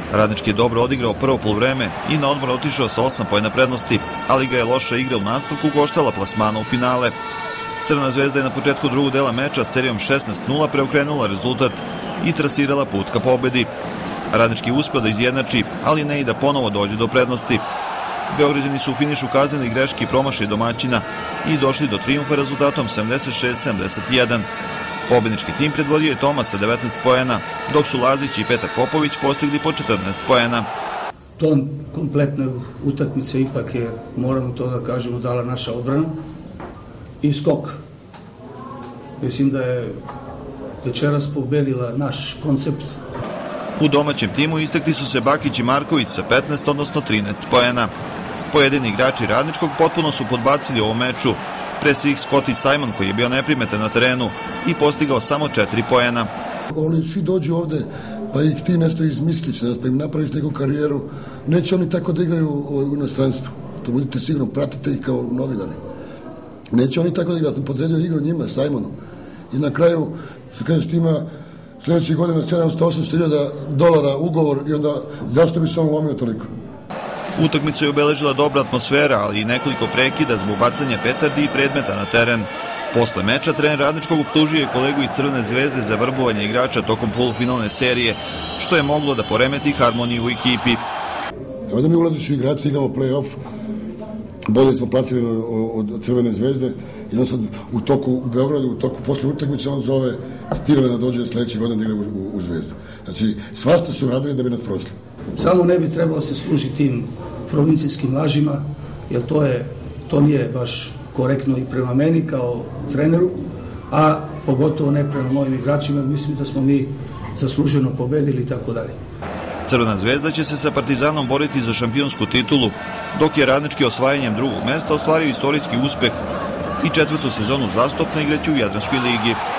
Radnički je dobro odigrao prvo poluvreme i na odmor otišao sa 8 poena prednosti, ali ga je loša igra u nastavku koštala plasmana u finale. Crvena zvezda je na početku drugog dela meča serijom 16:0 preokrenula rezultat i trasirala put ka pobedi. Radnički uspeo da izjednači, ali ne i da ponovo dođe do prednosti. Beograđani su u finišu kaznenih greški i promašaja domaćina i došli do trijumfa rezultatom 76-71. Pobednički tim predvodio je Toma sa 19 poena, dok su Lazić i Petar Popović postigli po 14 poena. Ton kompletne utakmice ipak je, moramo to da kažemo, dala naša odbrana i skok. Mislim da je večeras pobedila naš koncept. U domaćem timu istakli su se Bakić i Marković sa 15, odnosno 13 poena. Pojedini igrači Radničkog potpuno su podbacili u ovom meču, pre svih Scott i Simon koji je bio neprimetan na terenu i postigao samo 4 poena. Oni svi dođu ovde, pa ih ti nešto izmisliš, pa im napraviš neku karijeru, neće oni tako da igraju u inostranstvu. To budite sigurno, pratite ih kao novinari. Neće oni tako da igraju, ja sam podredio igru njima, Simonu. I na kraju, se kaže s tima, sljedećih godina $700-800 ugovor i onda zašto bi se on lomio toliko? Utakmicu je obeležila dobra atmosfera, ali i nekoliko prekida zbog bacanja petardi i predmeta na teren. Posle meča trener Radničkog optužio je kolegu iz Crvene zvezde za vrbovanje igrača tokom polufinalne serije, što je moglo da poremeti harmoniju u ekipi. Ovdje mi ulaziš u igrači, igramo play-off, bolje smo plasirani od Crvene zvezde i on sad u toku u Beogradu, u toku posle utakmice on zove Stilove da dođe sljedeće godine da igra u Zvezdu. Znači, svašta su radili da bi nas prošli. Samo ne bi trebalo se služiti tim provincijskim lažima, jer to nije baš korektno i prema meni kao treneru, a pogotovo ne prema mojim igračima. Mislim da smo mi zasluženo pobedili i tako dalje. Crvena zvezda će se sa Partizanom boriti za šampionsku titulu, dok je Radnički osvajanjem drugog mesta ostvario istorijski uspeh i 4. sezonu uzastopno igraće u Jadranskoj ligi.